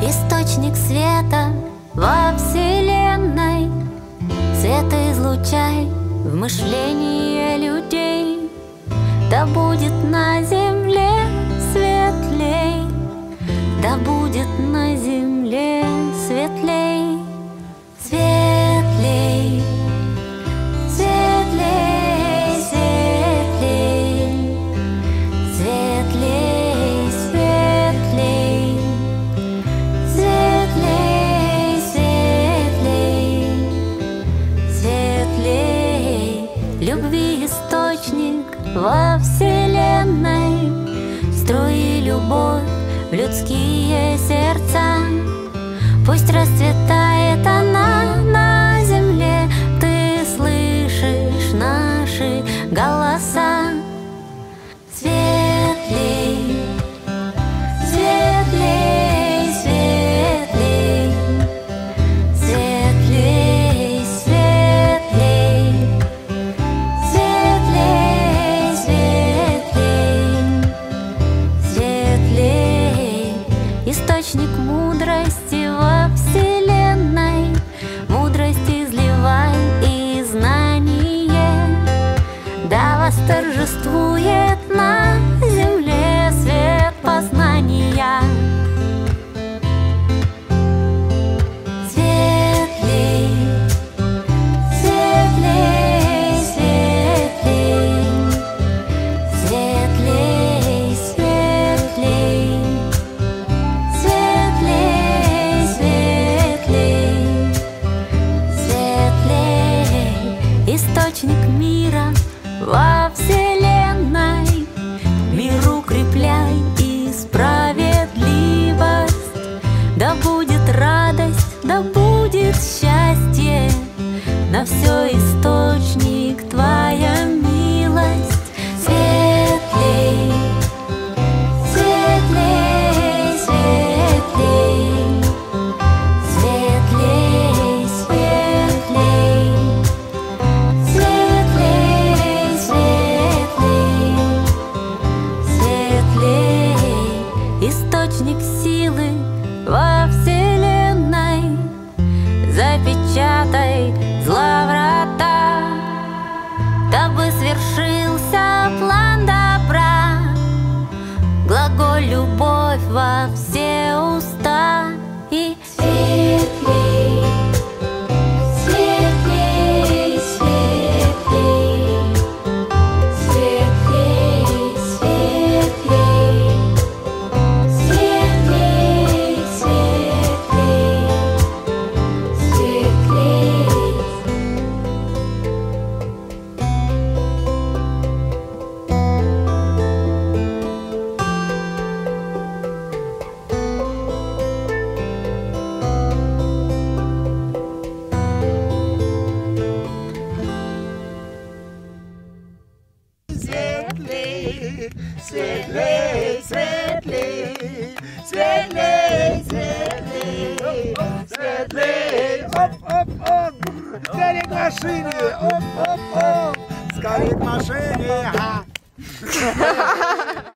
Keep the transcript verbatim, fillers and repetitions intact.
источник света во вселенной. Свет излучай в мышлении людей, да будет на земле светлей, да будет на земле светлей, светлей, светлей, светлей, светлей, светлей, светлей, светлей, светлей. Любви источник во вселенной, струи любовь в людские сердца. Пусть расцветает она на земле, ты слышишь наши голоса. Светлей, светлей, светлей, светлей, светлей, светлей, светлей, светлей. Источник мудрости во вселенной, мудрость изливай и знание, да восторжествует на земле свет познания. Светлей, светлей, светлей, светлей, светлей, светлей, светлей, светлей. Источник мира во вселенной, мир укрепляй и справедливость, да будет радость, да будет счастье, на все источник твоя милость. Светлей, светлей, светлей, светлей, светлей, светлей, светлей, светлей. Источник силы во вселенной, запечатай зла врата, дабы свершился план добра. Глаголь любовь во все уста и светлей, светлей, светлей, светлей, светлей, светлей, светлей, светлей, светлей, светлей, светлей, светлей, оп, оп, оп, скорее к машине, оп, оп, оп, скорее к машине, ага.